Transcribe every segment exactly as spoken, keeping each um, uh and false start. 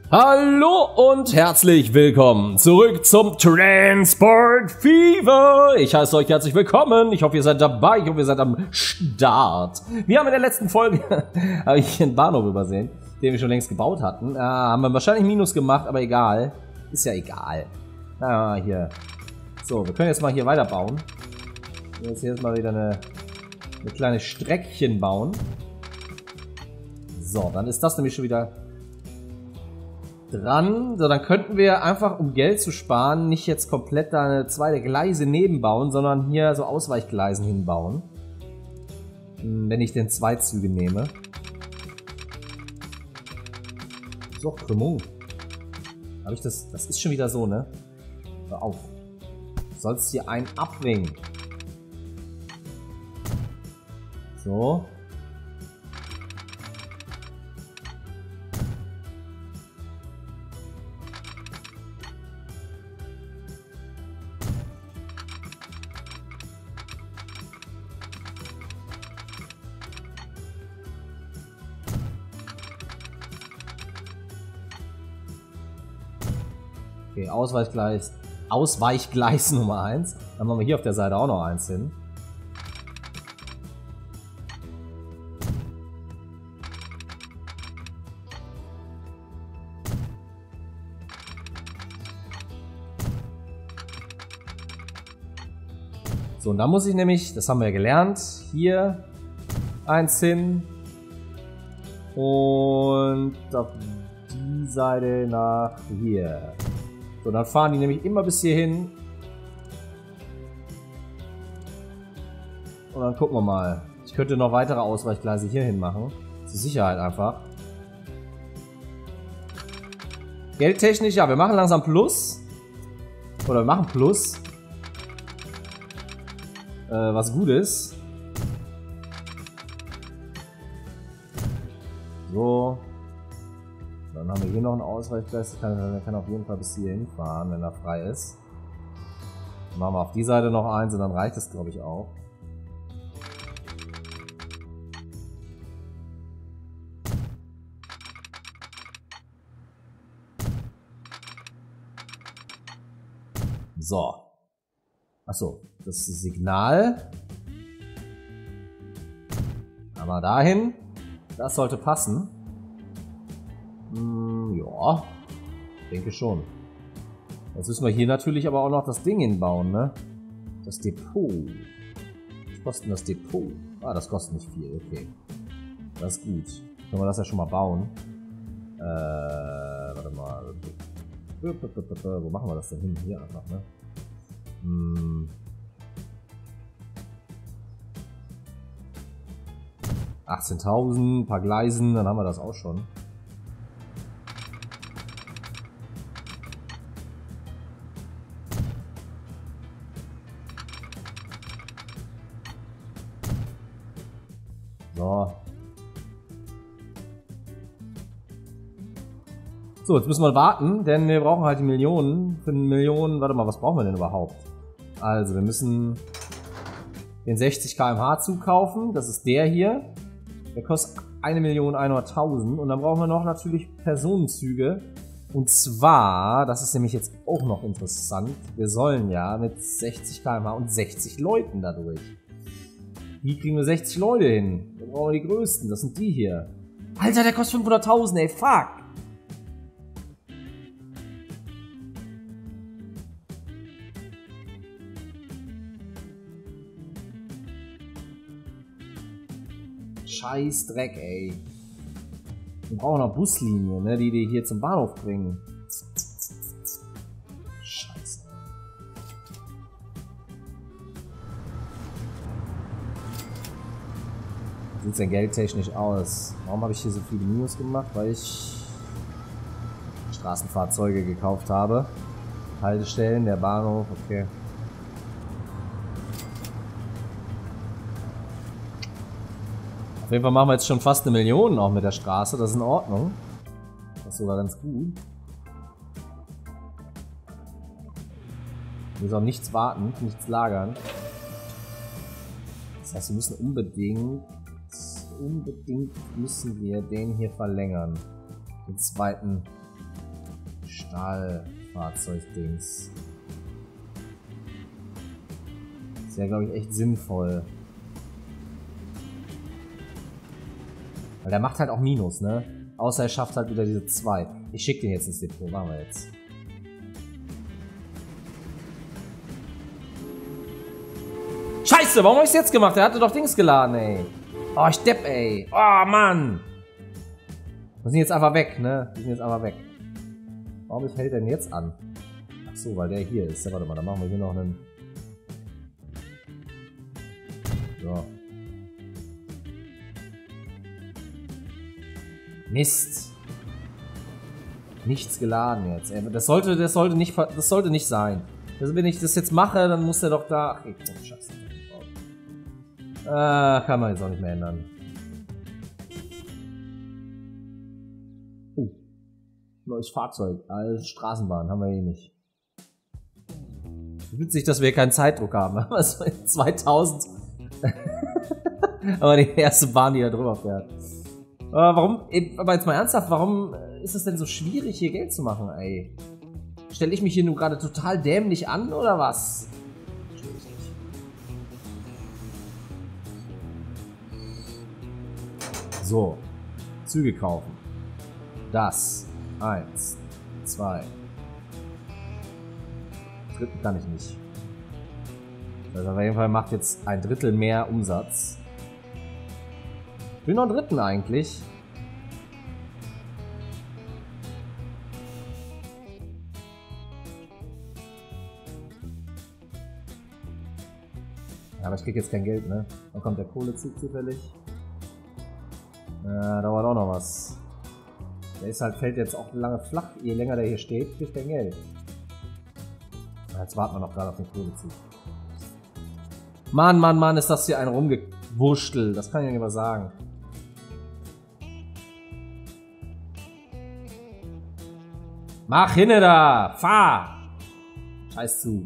Hallo und herzlich willkommen zurück zum Transport Fever. Ich heiße euch herzlich willkommen. Ich hoffe, ihr seid dabei. Ich hoffe, ihr seid am Start. Wir haben in der letzten Folge habe ich einen Bahnhof übersehen, den wir schon längst gebaut hatten. Ah, haben wir wahrscheinlich Minus gemacht, aber egal. Ist ja egal. Ah, hier. So, wir können jetzt mal hier weiterbauen. Jetzt hier mal wieder eine, eine kleine Streckchen bauen. So, dann ist das nämlich schon wieder dran. So, dann könnten wir einfach, um Geld zu sparen, nicht jetzt komplett da eine zweite Gleise nebenbauen, sondern hier so Ausweichgleisen hinbauen. Wenn ich den Zweizüge nehme. So, Krümmung. Habe ich das? Das ist schon wieder so, ne? Hör auf. Du sollst hier einen abbringen. So. Okay, Ausweichgleis, Ausweichgleis Nummer eins. Dann machen wir hier auf der Seite auch noch eins hin. So, und dann muss ich nämlich, das haben wir ja gelernt, hier eins hin und auf die Seite nach hier. So, dann fahren die nämlich immer bis hierhin. Und dann gucken wir mal. Ich könnte noch weitere Ausweichgleise hierhin machen. Zur Sicherheit einfach. Geldtechnisch, ja, wir machen langsam Plus. Oder wir machen Plus. Äh, was gut ist. So. Dann haben wir hier noch einen Ausweichgleis. Der kann, der kann auf jeden Fall bis hierhin fahren, wenn er frei ist. Dann machen wir auf die Seite noch eins und dann reicht es, glaube ich, auch. So. Achso, das ist das Signal. Aber dahin. Das sollte passen. Hm, ja, denke schon. Jetzt müssen wir hier natürlich aber auch noch das Ding hinbauen, ne? Das Depot. Was kostet denn das Depot? Ah, das kostet nicht viel, okay. Das ist gut. Können wir das ja schon mal bauen. Äh, warte mal. Wo machen wir das denn hin? Hier einfach, ne? Hm. achtzehntausend, ein paar Gleisen, dann haben wir das auch schon. So. So, jetzt müssen wir warten, denn wir brauchen halt die Millionen. Für eine Million, warte mal, was brauchen wir denn überhaupt? Also, wir müssen den sechzig Kilometer pro Stunde Zug kaufen. Das ist der hier. Der kostet eine Million hunderttausend. Und dann brauchen wir noch natürlich Personenzüge. Und zwar, das ist nämlich jetzt auch noch interessant, wir sollen ja mit sechzig Kilometer pro Stunde und sechzig Leuten dadurch. Wie kriegen wir sechzig Leute hin? Wir brauchen die größten, das sind die hier. Alter, der kostet fünfhunderttausend, ey, fuck! Scheiß Dreck, ey. Wir brauchen noch Buslinien, ne, die die hier zum Bahnhof bringen. Scheiße. Wie sieht es denn geldtechnisch aus? Warum habe ich hier so viele Minus gemacht? Weil ich Straßenfahrzeuge gekauft habe. Haltestellen, der Bahnhof, okay. Auf jeden Fall machen wir jetzt schon fast eine Million auch mit der Straße, das ist in Ordnung. Das ist sogar ganz gut. Wir müssen auf nichts warten, nichts lagern. Das heißt, wir müssen unbedingt, unbedingt müssen wir den hier verlängern. Den zweiten Stahlfahrzeugdings. Das wäre, glaube ich, echt sinnvoll. Weil der macht halt auch Minus, ne? Außer er schafft halt wieder diese zwei. Ich schicke den jetzt ins Depot. Machen wir jetzt. Scheiße, warum hab ich's jetzt gemacht? Er hatte doch Dings geladen, ey. Oh, ich depp, ey. Oh, Mann. Wir sind jetzt einfach weg, ne? Wir sind jetzt einfach weg. Warum hält er denn jetzt an? Ach so, weil der hier ist. Ja, warte mal, dann machen wir hier noch einen... So. Mist. Nichts geladen jetzt. Das sollte, das sollte nicht, das sollte nicht sein. Also wenn ich das jetzt mache, dann muss der doch da... Ach, oh, Scheiße. Ah, kann man jetzt auch nicht mehr ändern. Oh. Neues Fahrzeug. Als Straßenbahn haben wir hier nicht. Witzig, dass wir keinen Zeitdruck haben. Was zweitausend. Aber die erste Bahn, die da drüber fährt. Aber warum, aber jetzt mal ernsthaft, warum ist es denn so schwierig, hier Geld zu machen, ey? Stelle ich mich hier nun gerade total dämlich an, oder was? So. Züge kaufen. Das. Eins. Zwei. Dritten kann ich nicht. Also auf jeden Fall macht jetzt ein Drittel mehr Umsatz. Ich will noch einen dritten eigentlich. Ja, aber ich krieg jetzt kein Geld, ne? Dann kommt der Kohlezug zufällig. Äh, dauert auch noch was. Der ist halt, fällt jetzt auch lange flach. Je länger der hier steht, kriegt er Geld. Jetzt warten wir noch gerade auf den Kohlezug. Mann, Mann, Mann, ist das hier ein Rumgewurschtel. Das kann ich ja nicht mal sagen. Mach hinne da! Fahr! Scheiß Zug.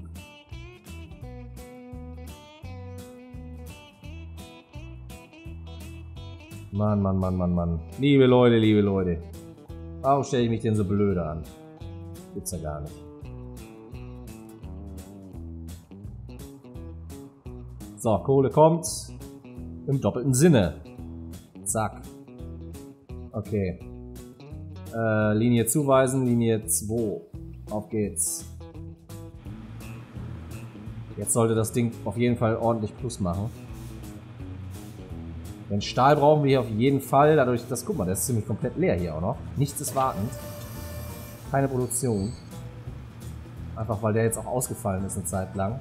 Mann, Mann, Mann, Mann, Mann. Liebe Leute, liebe Leute. Warum stelle ich mich denn so blöde an? Gibt's ja gar nicht. So, Kohle kommt. Im doppelten Sinne. Zack. Okay. Äh, Linie zuweisen, Linie zwei. Auf geht's. Jetzt sollte das Ding auf jeden Fall ordentlich Plus machen. Den Stahl brauchen wir hier auf jeden Fall. Dadurch, dass, guck mal, der ist ziemlich komplett leer hier auch noch. Nichts ist wartend. Keine Produktion. Einfach weil der jetzt auch ausgefallen ist eine Zeit lang.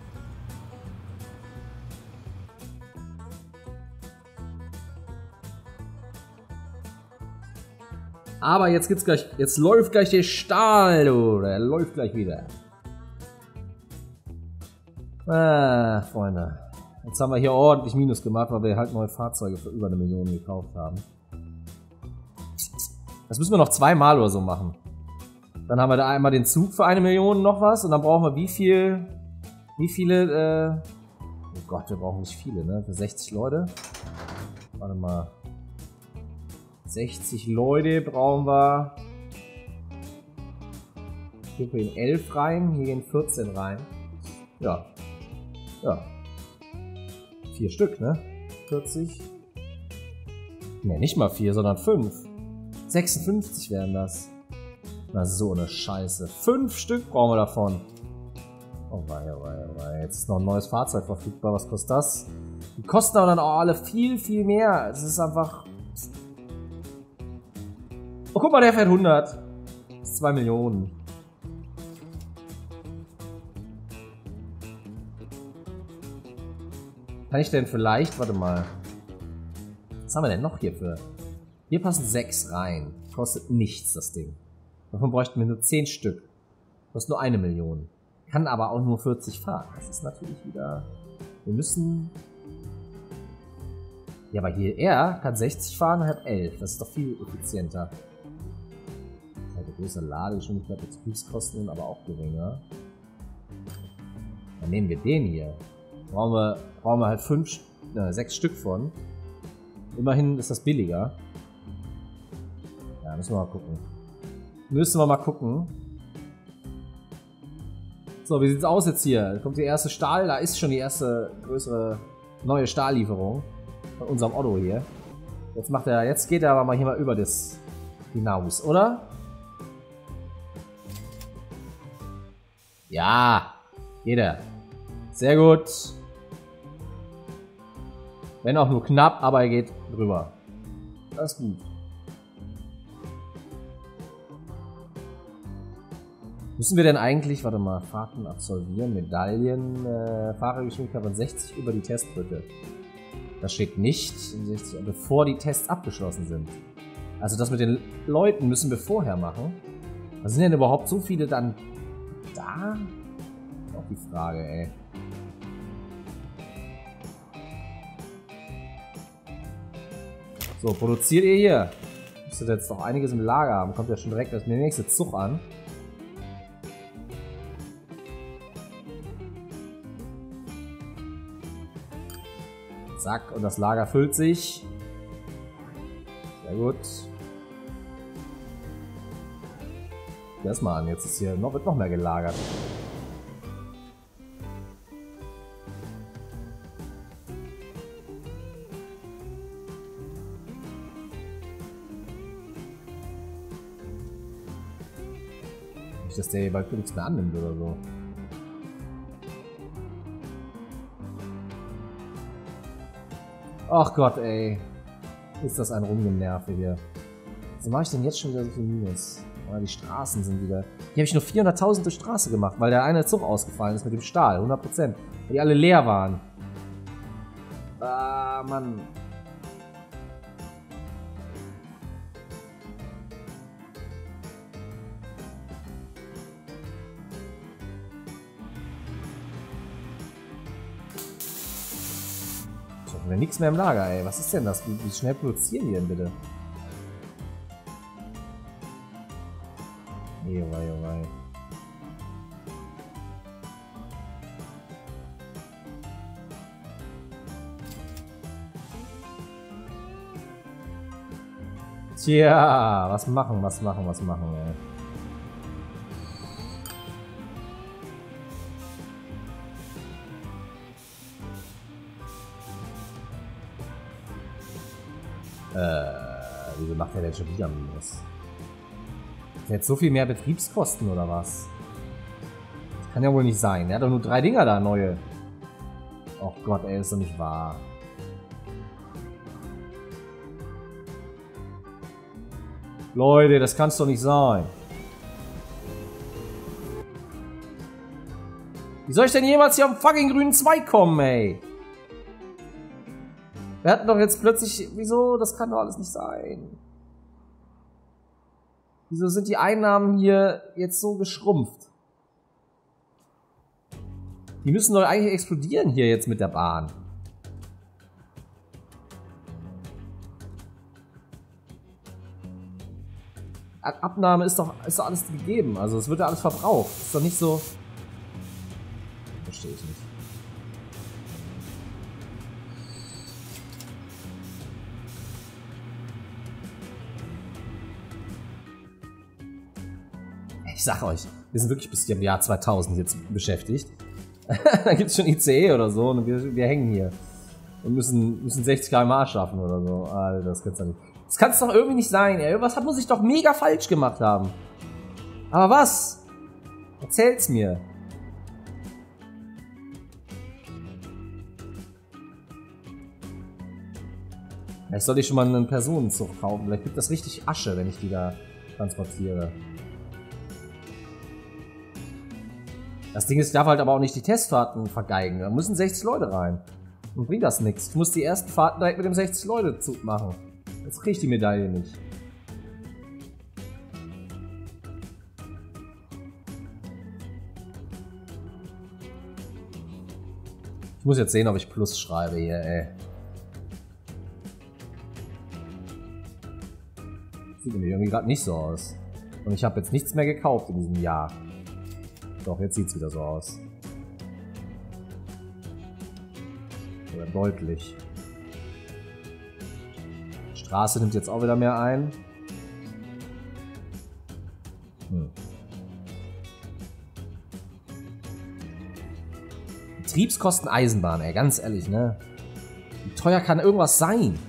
Aber jetzt gibt's gleich, jetzt läuft gleich der Stahl, du. Der läuft gleich wieder. Ah, Freunde. Jetzt haben wir hier ordentlich Minus gemacht, weil wir halt neue Fahrzeuge für über eine Million gekauft haben. Das müssen wir noch zweimal oder so machen. Dann haben wir da einmal den Zug für eine Million noch was und dann brauchen wir wie viel, wie viele, äh, oh Gott, wir brauchen nicht viele, ne? Für sechzig Leute. Warte mal. sechzig Leute brauchen wir. Hier gehen elf rein, hier gehen vierzehn rein. Ja. Ja. Vier Stück, ne? vierzig. Ne, nicht mal vier, sondern fünf. sechsundfünfzig wären das. Na, so eine Scheiße. Fünf Stück brauchen wir davon. Oh wei, oh wei, oh wei. Jetzt ist noch ein neues Fahrzeug verfügbar. Was kostet das? Die kosten aber dann auch alle viel, viel mehr. Es ist einfach... Oh, guck mal, der fährt hundert. Das ist zwei Millionen. Kann ich denn vielleicht... Warte mal. Was haben wir denn noch hier für... Hier passen sechs rein. Kostet nichts, das Ding. Davon bräuchten wir nur zehn Stück. Kostet nur eine Million. Kann aber auch nur vierzig fahren. Das ist natürlich wieder... Wir müssen... Ja, aber hier er kann sechzig fahren und hat elf. Das ist doch viel effizienter. Eine große Ladegeschwindigkeit, Betriebskosten aber auch geringer. Dann nehmen wir den hier. Brauchen wir, brauchen wir halt fünf, äh, sechs Stück von. Immerhin ist das billiger. Ja, müssen wir mal gucken. Müssen wir mal gucken. So, wie sieht's aus jetzt hier? Kommt die erste Stahl, da ist schon die erste größere neue Stahllieferung von unserem Otto hier. Jetzt macht er, jetzt geht er aber mal hier mal über das hinaus, oder? Ja, geht er. Sehr gut. Wenn auch nur knapp, aber er geht drüber. Das ist gut. Müssen wir denn eigentlich, warte mal, Fahrten absolvieren, Medaillen, äh, Fahrergeschwindigkeit von sechzig über die Testbrücke. Das steht nicht, sechzig, bevor die Tests abgeschlossen sind. Also das mit den Leuten müssen wir vorher machen. Was sind denn überhaupt so viele dann da? Das ist auch die Frage, ey. So, produziert ihr hier? Müsstet jetzt noch einiges im Lager haben. Kommt ja schon direkt der nächste Zug an. Zack, und das Lager füllt sich. Sehr gut. Lass mal an, jetzt ist hier noch, wird noch mehr gelagert. Nicht, dass der hier bald nichts mehr annimmt oder so. Ach Gott, ey. Ist das ein Rumgenerve hier. Wieso mache ich denn jetzt schon wieder so viel Minus? Oh, die Straßen sind wieder... Hier habe ich nur vierhunderttausend durch Straße gemacht, weil der eine Zug ausgefallen ist mit dem Stahl. hundert Prozent. Weil die alle leer waren. Ah, Mann. Ich habe nichts mehr im Lager, ey. Was ist denn das? Wie, wie schnell produzieren die denn bitte? Jowei, jowei. Tja, was machen, was machen, was machen, ey. Äh, wieso macht er denn schon wieder Minus? Jetzt so viel mehr Betriebskosten oder was? Das kann ja wohl nicht sein. Er hat doch nur drei Dinger da, neue. Oh Gott, ey, ist doch nicht wahr. Leute, das kann's doch nicht sein. Wie soll ich denn jemals hier am fucking grünen Zweig kommen, ey? Wir hatten doch jetzt plötzlich... Wieso? Das kann doch alles nicht sein. Wieso sind die Einnahmen hier jetzt so geschrumpft? Die müssen doch eigentlich explodieren hier jetzt mit der Bahn. Abnahme ist doch, ist doch alles gegeben. Also es wird ja alles verbraucht. Ist doch nicht so... Verstehe ich nicht. Ich sag euch, wir sind wirklich bis zum Jahr zweitausend jetzt beschäftigt. Da gibt es schon I C E oder so und wir, wir hängen hier. Und müssen, müssen sechzig Kilometer pro Stunde schaffen oder so. Alter, das kann's doch nicht. Das kann es doch irgendwie nicht sein, ey. Irgendwas muss ich doch mega falsch gemacht haben. Aber was? Erzähl's mir. Vielleicht sollte ich schon mal einen Personenzug kaufen. Vielleicht gibt das richtig Asche, wenn ich die da transportiere. Das Ding ist, ich darf halt aber auch nicht die Testfahrten vergeigen. Da müssen sechzig Leute rein. Und bringt das nichts. Ich muss die ersten Fahrten direkt mit dem sechzig Leute Zug machen. Jetzt kriege ich die Medaille nicht. Ich muss jetzt sehen, ob ich Plus schreibe hier, ey. Sieht nämlich irgendwie gerade nicht so aus. Und ich habe jetzt nichts mehr gekauft in diesem Jahr. Doch, jetzt sieht es wieder so aus. Oder deutlich. Die Straße nimmt jetzt auch wieder mehr ein. Hm. Betriebskosten Eisenbahn, ey, ganz ehrlich, ne? Wie teuer kann irgendwas sein?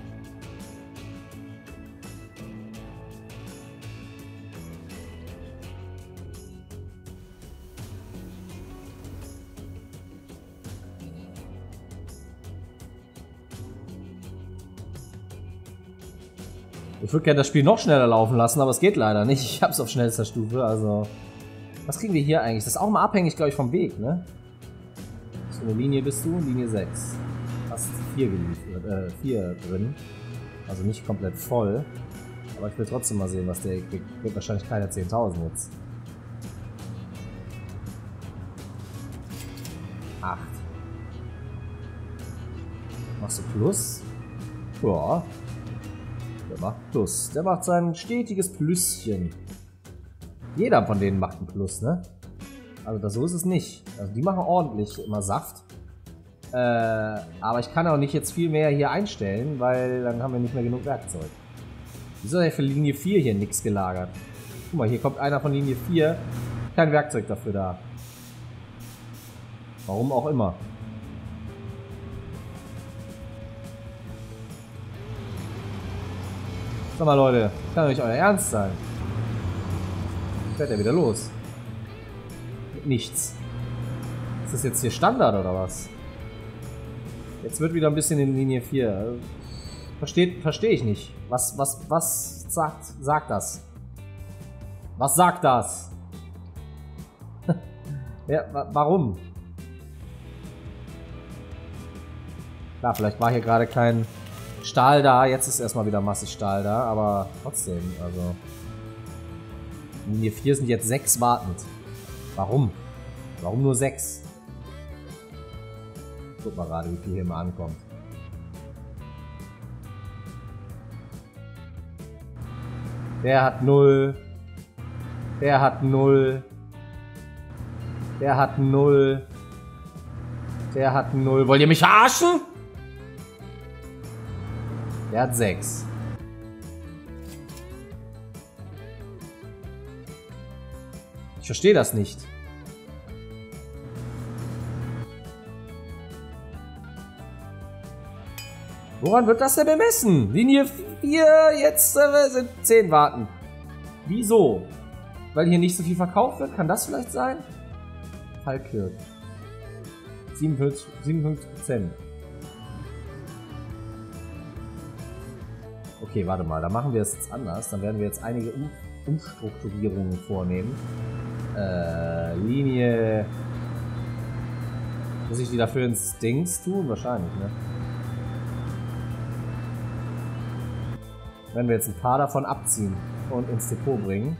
Ich würde gerne das Spiel noch schneller laufen lassen, aber es geht leider nicht. Ich habe es auf schnellster Stufe, also... Was kriegen wir hier eigentlich? Das ist auch mal abhängig, glaube ich, vom Weg, ne? So eine Linie bist du, Linie sechs. Fast vier geliefert, äh, vier drin. Also nicht komplett voll. Aber ich will trotzdem mal sehen, was der kriegt. Wird wahrscheinlich keine zehntausend jetzt. acht. Machst du Plus? Ja. Der macht Plus. Der macht sein stetiges Plüsschen. Jeder von denen macht ein Plus, ne? Also das, so ist es nicht. Also die machen ordentlich immer Saft. Äh, aber ich kann auch nicht jetzt viel mehr hier einstellen, weil dann haben wir nicht mehr genug Werkzeug. Wieso ist ja für Linie vier hier nichts gelagert? Guck mal, hier kommt einer von Linie vier. Kein Werkzeug dafür da. Warum auch immer. Sag mal Leute, kann doch nicht euer Ernst sein. Fährt er wieder los. Mit nichts. Ist das jetzt hier Standard oder was? Jetzt wird wieder ein bisschen in Linie vier. Versteht, verstehe ich nicht. Was, was, was sagt, sagt das? Was sagt das? Ja, wa warum? Klar, vielleicht war hier gerade kein Stahl da. Jetzt ist erstmal wieder massig Stahl da, aber trotzdem, also... Linie vier sind jetzt sechs wartend. Warum? Warum nur sechs? Guck mal gerade, wie viel hier mal ankommt. Der hat null. Der hat null. Der hat null. Der hat null. Wollt ihr mich verarschen? Der hat sechs. Ich verstehe das nicht. Woran wird das denn bemessen? Linie vier, jetzt äh, sind zehn warten. Wieso? Weil hier nicht so viel verkauft wird? Kann das vielleicht sein? Falkirk. siebenundfünfzig Prozent. Okay, warte mal, da machen wir es jetzt anders. Dann werden wir jetzt einige um Umstrukturierungen vornehmen. Äh, Linie... Muss ich die dafür ins Dings tun? Wahrscheinlich, ne? Wenn wir jetzt ein paar davon abziehen und ins Depot bringen.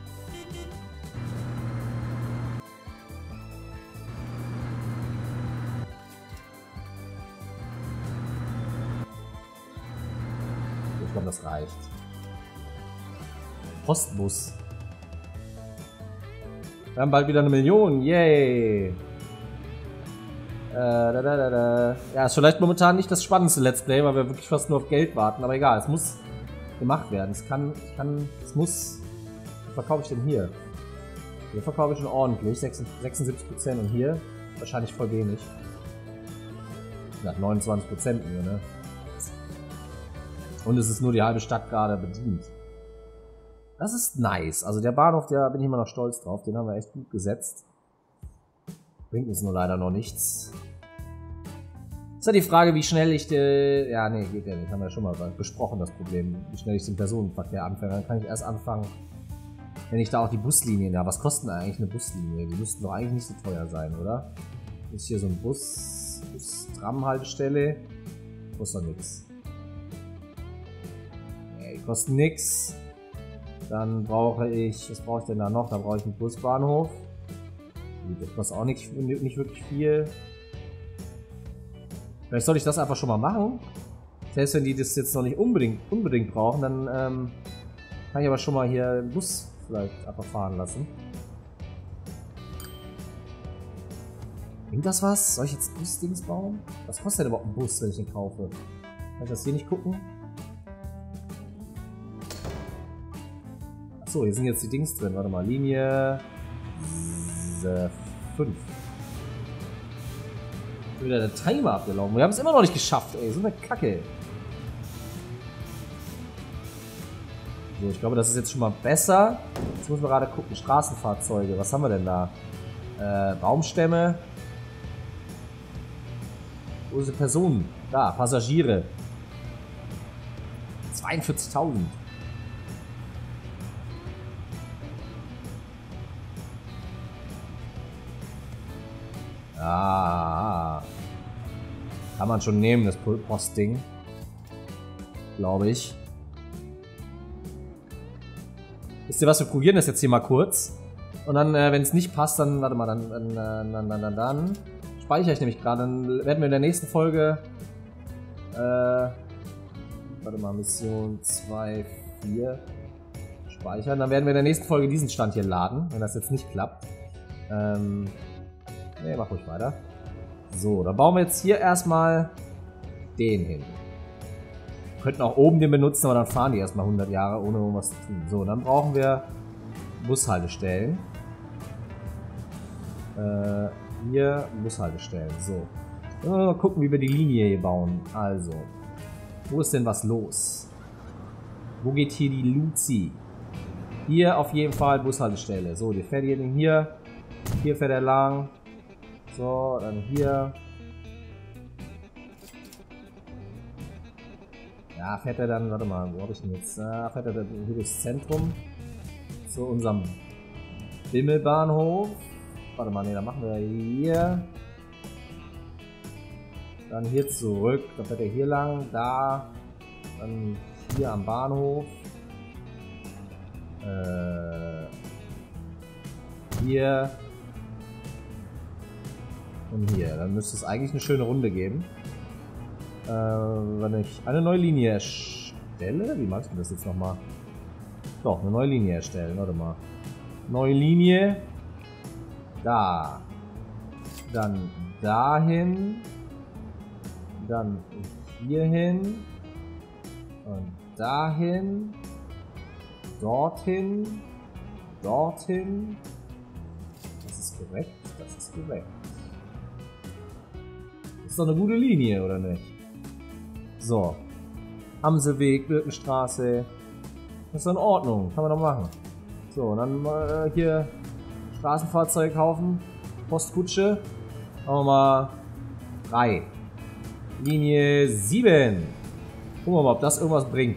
Ich glaube, das reicht. Postbus. Wir haben bald wieder eine Million. Yay! Äh, da, da, da, da. Ja, ist vielleicht momentan nicht das spannendste Let's Play, weil wir wirklich fast nur auf Geld warten. Aber egal, es muss gemacht werden. Es kann, es kann, es muss... Was verkaufe ich denn hier? Hier verkaufe ich schon ordentlich. sechsundsiebzig Prozent und hier wahrscheinlich voll wenig. Ja, neunundzwanzig Prozent nur, ne? Und es ist nur die halbe Stadt gerade bedient. Das ist nice. Also der Bahnhof, da bin ich immer noch stolz drauf. Den haben wir echt gut gesetzt. Bringt uns nur leider noch nichts. Ist ja die Frage, wie schnell ich den... Ja, nee, geht ja nicht. Haben wir ja schon mal besprochen, das Problem. Wie schnell ich den Personenverkehr anfange. Dann kann ich erst anfangen, wenn ich da auch die Buslinien... Ja, was kostet denn eigentlich eine Buslinie? Die müssten doch eigentlich nicht so teuer sein, oder? Ist hier so ein Bus... Bus-Tram-Haltestelle. Kostet doch nix. Nee, die kosten nix. Dann brauche ich... Was brauche ich denn da noch? Da brauche ich einen Busbahnhof. Das kostet auch nicht, nicht wirklich viel. Vielleicht sollte ich das einfach schon mal machen. Selbst wenn die das jetzt noch nicht unbedingt, unbedingt brauchen, dann ähm, kann ich aber schon mal hier einen Bus vielleicht einfach fahren lassen. Bringt das was? Soll ich jetzt Bus-Dings bauen? Was kostet denn überhaupt ein Bus, wenn ich den kaufe? Kann ich das hier nicht gucken? Das Achso, hier sind jetzt die Dings drin. Warte mal, Linie fünf. Wieder der Timer abgelaufen. Wir haben es immer noch nicht geschafft, ey. So eine Kacke. So, ich glaube, das ist jetzt schon mal besser. Jetzt müssen wir gerade gucken. Straßenfahrzeuge. Was haben wir denn da? Äh, Baumstämme. Wo sind Personen? Da, Passagiere. zweiundvierzigtausend. Ah. Kann man schon nehmen, das Postding. Glaube ich. Wisst ihr was, wir probieren das jetzt hier mal kurz. Und dann, äh, wenn es nicht passt, dann, warte mal, dann, dann, dann, dann, dann, dann speichere ich nämlich gerade. Dann werden wir in der nächsten Folge, äh, warte mal, Mission zwei, vier speichern. Dann werden wir in der nächsten Folge diesen Stand hier laden, wenn das jetzt nicht klappt. Ähm, ne, mach ruhig weiter. So, dann bauen wir jetzt hier erstmal den hin. Wir könnten auch oben den benutzen, aber dann fahren die erstmal hundert Jahre, ohne irgendwas zu tun. So, dann brauchen wir Bushaltestellen. Äh, hier Bushaltestellen. So. Mal gucken, wie wir die Linie hier bauen. Also, wo ist denn was los? Wo geht hier die Luzi? Hier auf jeden Fall Bushaltestelle. So, die fährt hier, hier. Hier fährt er lang. So, dann hier. Ja, fährt er dann, warte mal, wo habe ich denn jetzt? Ah, fährt er dann hier durchs Zentrum zu unserem Bimmelbahnhof. Warte mal, ne, dann machen wir hier. Dann hier zurück. Dann fährt er hier lang, da. Dann hier am Bahnhof. Äh, hier. Und hier. Dann müsste es eigentlich eine schöne Runde geben. Äh, wenn ich eine neue Linie erstelle. Wie machst du das jetzt nochmal? Doch, eine neue Linie erstellen. Warte mal. Neue Linie. Da. Dann dahin. Dann hierhin. Und dahin. Dorthin. Dorthin. Das ist korrekt. Das ist korrekt. Das ist doch eine gute Linie, oder nicht? So. Amselweg, Birkenstraße. Das ist in Ordnung. Kann man doch machen. So, und dann mal hier Straßenfahrzeug kaufen. Postkutsche. Machen wir mal drei. Linie sieben. Gucken wir mal, ob das irgendwas bringt.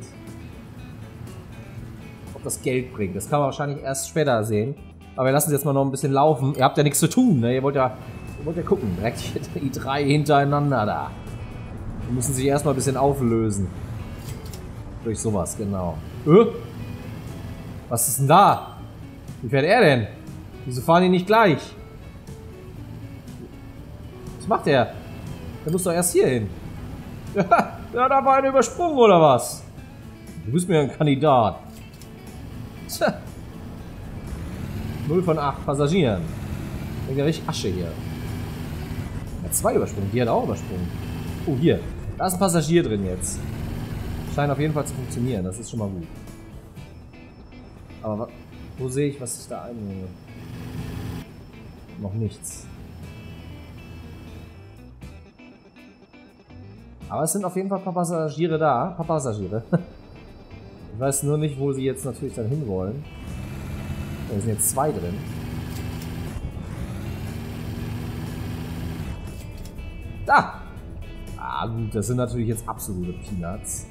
Ob das Geld bringt. Das kann man wahrscheinlich erst später sehen. Aber wir lassen es jetzt mal noch ein bisschen laufen. Ihr habt ja nichts zu tun, ne? Ihr wollt ja, ihr wollt ja gucken. Direkt die drei hintereinander da. Die müssen sich erstmal ein bisschen auflösen. Durch sowas, genau. Äh? Was ist denn da? Wie fährt er denn? Wieso fahren die nicht gleich? Was macht der? Der muss doch erst hier hin. Der hat aber einen übersprungen, oder was? Du bist mir ein Kandidat. Tja. null von acht Passagieren. Ich bin ja richtig Asche hier. Er hat zwei übersprungen. Die hat auch übersprungen. Oh, hier. Da ist ein Passagier drin jetzt. Scheint auf jeden Fall zu funktionieren. Das ist schon mal gut. Aber wo sehe ich, was ich da einnehme? Noch nichts. Aber es sind auf jeden Fall ein paar Passagiere da. Ein paar Passagiere. Ich weiß nur nicht, wo sie jetzt natürlich dann hinwollen. Da sind jetzt zwei drin. Da! Ah gut, das sind natürlich jetzt absolute Peanuts.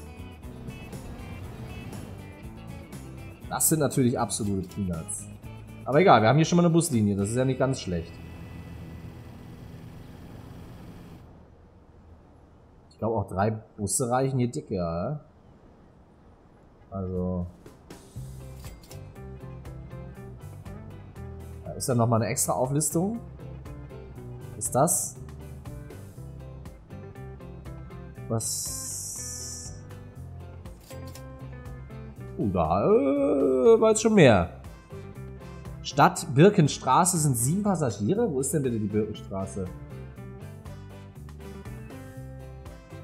Das sind natürlich absolute Peanuts. Aber egal, wir haben hier schon mal eine Buslinie. Das ist ja nicht ganz schlecht. Ich glaube auch drei Busse reichen hier dicke, ja. Also. Da ist dann nochmal eine extra Auflistung. Ist das? Was? Oh, da äh, war jetzt schon mehr. Stadt Birkenstraße sind sieben Passagiere? Wo ist denn bitte die Birkenstraße?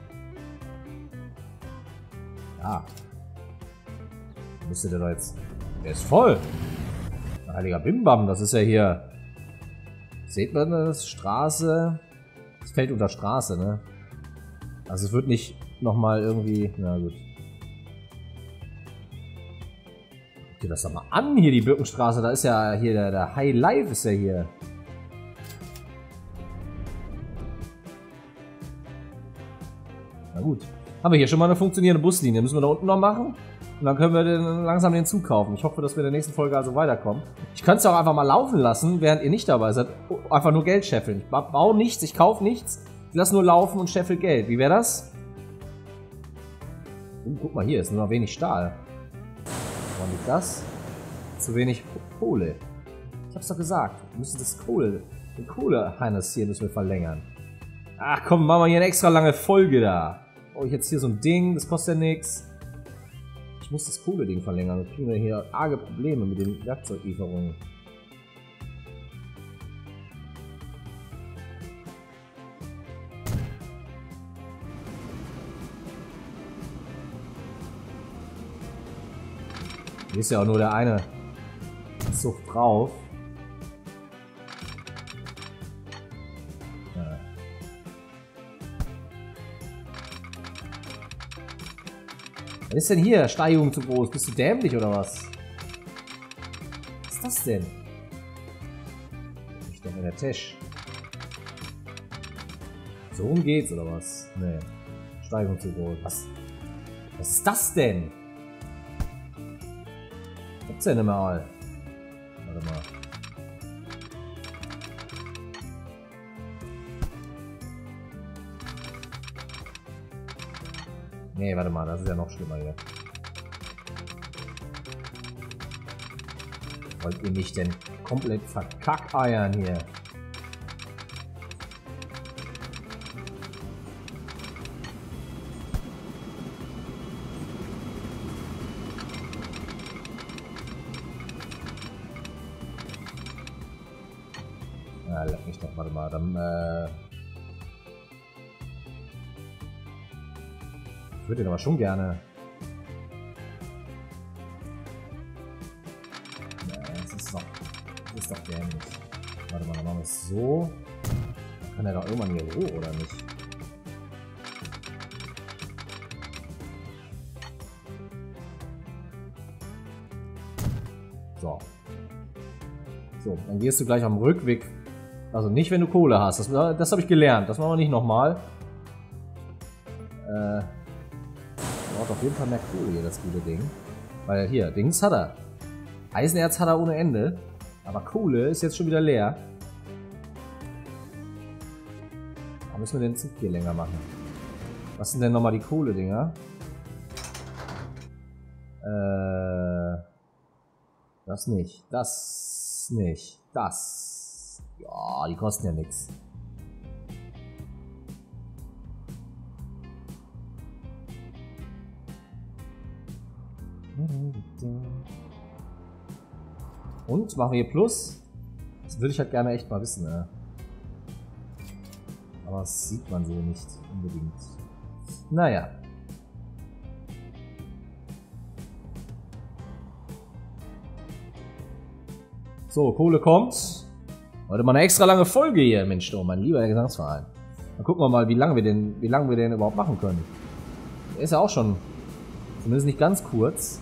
Ja. Müsste der da jetzt Der ist voll. Heiliger Bimbam, das ist ja hier. Seht man das? Straße. Es fällt unter Straße, ne? Also es wird nicht nochmal irgendwie. Na gut. Guck dir das doch mal an hier, die Birkenstraße. Da ist ja hier der, der High Life ist ja hier. Na gut. Haben wir hier schon mal eine funktionierende Buslinie. Müssen wir da unten noch machen. Und dann können wir den, langsam den Zug kaufen. Ich hoffe, dass wir in der nächsten Folge also weiterkommen. Ich könnte es auch einfach mal laufen lassen, während ihr nicht dabei seid. Einfach nur Geld scheffeln. Ich baue nichts, ich kaufe nichts. Ich lasse nur laufen und scheffel Geld. Wie wäre das? Oh, guck mal, hier ist nur noch wenig Stahl. Woran liegt das? Zu wenig Kohle. Ich hab's doch gesagt. Wir müssen das Kohle, den Kohleharness hier müssen wir verlängern. Ach komm, machen wir hier eine extra lange Folge da. Oh, ich jetzt hier so ein Ding, das kostet ja nichts. Ich muss das Kohle-Ding verlängern. Dann kriegen wir hier arge Probleme mit den Werkzeuglieferungen. Hier ist ja auch nur der eine Zug drauf. Ja. Was ist denn hier? Steigung zu groß. Bist du dämlich oder was? Was ist das denn? Ich denke, der Tisch. So rum geht's oder was? Nee. Steigung zu groß. Was? Was ist das denn? Gibt's denn immer mal? Warte mal. Nee, warte mal, das ist ja noch schlimmer hier. Wollt ihr mich denn komplett verkackeiern hier? Ja, leck mich doch, warte mal, dann äh ich würde den aber schon gerne. Ja, das ist doch. Das ist doch dämlich. Warte mal, dann machen wir es so. Dann kann er doch irgendwann hier hoch, oder nicht? So. So, dann gehst du gleich am Rückweg. Also nicht, wenn du Kohle hast. Das, das habe ich gelernt. Das machen wir nicht nochmal. Äh. Braucht auf jeden Fall mehr Kohle hier, das gute Ding. Weil hier, Dings hat er. Eisenerz hat er ohne Ende. Aber Kohle ist jetzt schon wieder leer. Da müssen wir den Zug hier länger machen. Was sind denn nochmal die Kohle-Dinger? Äh. Das nicht. Das nicht. Das. Ja, die kosten ja nichts. Und machen wir hier Plus? Das würde ich halt gerne echt mal wissen, ne? Aber das sieht man so nicht unbedingt. Naja. So, Kohle kommt. Heute mal eine extra lange Folge hier, Mensch, doch, mein lieber Gesangsverein. Dann gucken wir mal, wie lange wir den, wie lange wir den überhaupt machen können. Der ist ja auch schon, zumindest nicht ganz kurz.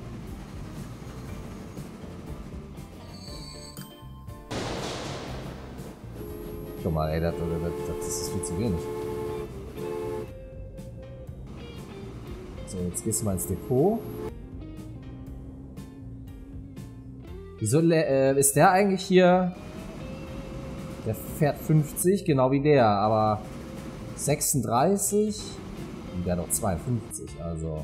Guck mal, ey, das, das, das ist viel zu wenig. So, jetzt gehst du mal ins Depot. Wieso äh, ist der eigentlich hier? Der fährt fünfzig, genau wie der, aber sechsunddreißig und der noch zweiundfünfzig, also.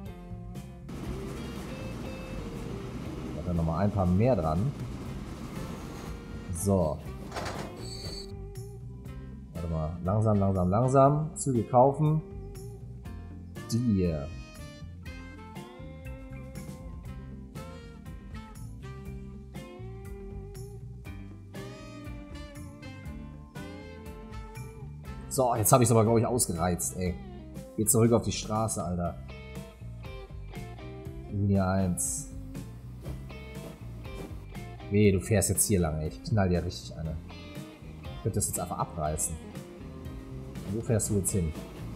Da hat er nochmal ein paar mehr dran. So. Warte mal, langsam, langsam, langsam. Züge kaufen. Die hier. So, jetzt habe ich es aber, glaube ich, ausgereizt, ey. Geht zurück auf die Straße, Alter. Linie eins. Weh, du fährst jetzt hier lang, ey. Ich knall dir richtig eine. Ich könnte das jetzt einfach abreißen. Wo fährst du jetzt hin?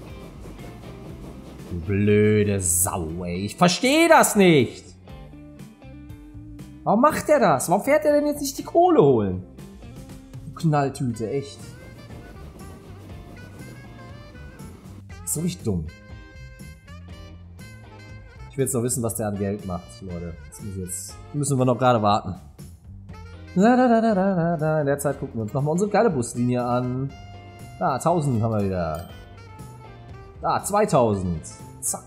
Du blöde Sau, ey. Ich verstehe das nicht. Warum macht er das? Warum fährt er denn jetzt nicht die Kohle holen? Du Knalltüte, echt. So richtig dumm. Ich will jetzt noch wissen, was der an Geld macht, Leute. Das muss jetzt, müssen wir noch gerade warten. Da, da, da, da, da. In der Zeit gucken wir uns nochmal unsere geile Buslinie an. Da, tausend haben wir wieder. Da, zweitausend. Zack.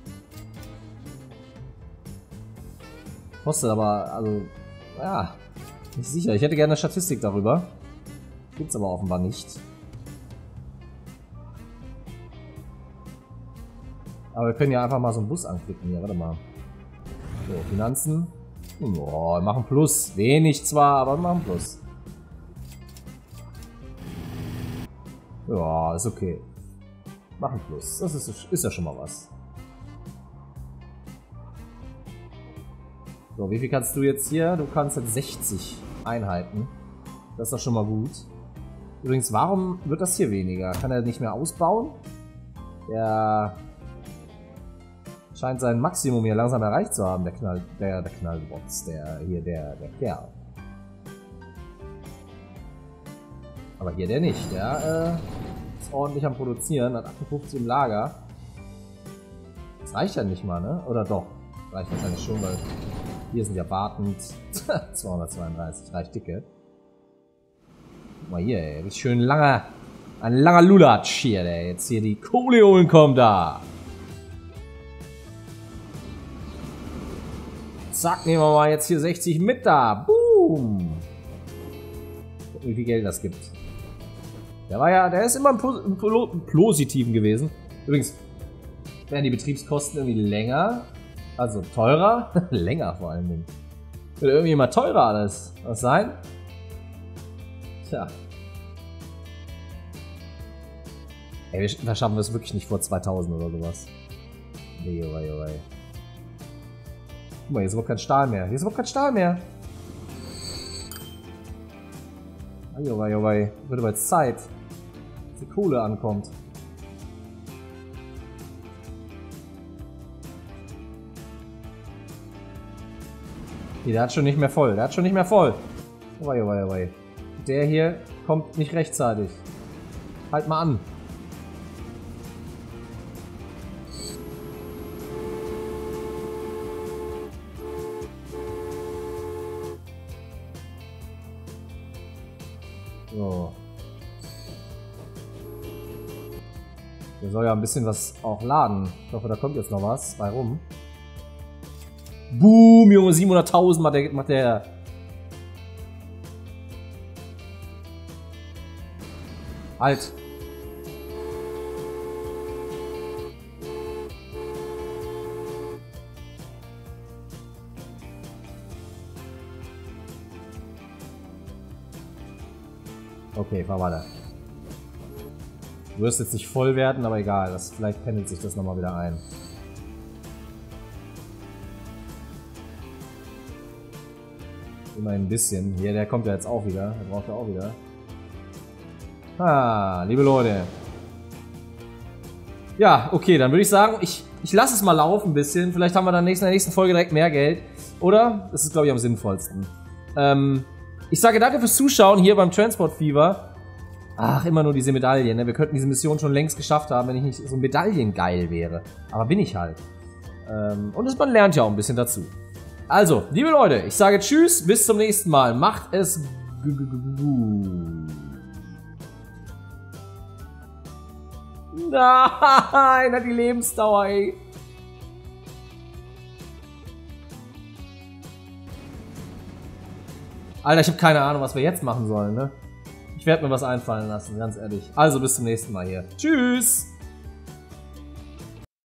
Kostet aber, also, ja, nicht sicher. Ich hätte gerne eine Statistik darüber. Gibt's aber offenbar nicht. Aber wir können ja einfach mal so einen Bus anklicken hier, warte mal. So, Finanzen. Oh, wir machen Plus. Wenig zwar, aber wir machen Plus. Ja, ist okay. Machen Plus. Das ist, ist ja schon mal was. So, wie viel kannst du jetzt hier? Du kannst jetzt sechzig Einheiten. Das ist doch schon mal gut. Übrigens, warum wird das hier weniger? Kann er nicht mehr ausbauen? Der scheint sein Maximum hier langsam erreicht zu haben, der Knall, der, der Knallbots, der hier, der, der Kerl. Aber hier der nicht, der äh, ist ordentlich am Produzieren, hat achtundfünfzig im Lager. Das reicht ja nicht mal, ne? Oder doch? Reicht wahrscheinlich schon, weil hier sind ja wartend zweihundertzweiunddreißig, reicht dicke. Guck mal hier, ey, richtig schön langer, ein langer Lulatsch hier, der jetzt hier die Kohle holen kommt da. Zack, nehmen wir mal jetzt hier sechzig mit da. Boom. Gucken, wie viel Geld das gibt. Der war ja, der ist immer im, Pos im, im Positiven gewesen. Übrigens werden die Betriebskosten irgendwie länger, also teurer. Länger vor allen Dingen. Wird irgendwie immer teurer alles. Was sein? Tja. Ey, wir, wir schaffen es wirklich nicht vor zweitausend oder sowas. Nee, oh wei, oh wei. Guck mal, hier ist überhaupt kein Stahl mehr. Hier ist überhaupt kein Stahl mehr. Oh wei, oh wei. Wird aber jetzt Zeit, dass die Kohle ankommt. Nee, der hat schon nicht mehr voll. Der hat schon nicht mehr voll. Oh wei, oh wei, oh wei. Der hier kommt nicht rechtzeitig. Halt mal an. So. Der soll ja ein bisschen was auch laden. Ich hoffe, da kommt jetzt noch was bei rum. Boom, Junge, siebenhunderttausend macht der, macht der. Halt. Okay, fahr weiter. Du wirst jetzt nicht voll werden, aber egal. Das, vielleicht pendelt sich das nochmal wieder ein. Immerhin ein bisschen. Hier, der kommt ja jetzt auch wieder. Der braucht ja auch wieder. Ah, liebe Leute. Ja, okay, dann würde ich sagen, ich, ich lasse es mal laufen ein bisschen. Vielleicht haben wir dann in der nächsten Folge direkt mehr Geld. Oder? Das ist, glaube ich, am sinnvollsten. Ähm... Ich sage danke fürs Zuschauen hier beim Transport Fever. Ach, immer nur diese Medaillen. Ne? Wir könnten diese Mission schon längst geschafft haben, wenn ich nicht so medaillengeil wäre. Aber bin ich halt. Ähm, und man lernt ja auch ein bisschen dazu. Also, liebe Leute, ich sage tschüss, bis zum nächsten Mal. Macht es gut. Nein, hat die Lebensdauer, ey. Alter, ich habe keine Ahnung, was wir jetzt machen sollen, ne? Ich werde mir was einfallen lassen, ganz ehrlich. Also bis zum nächsten Mal hier. Tschüss!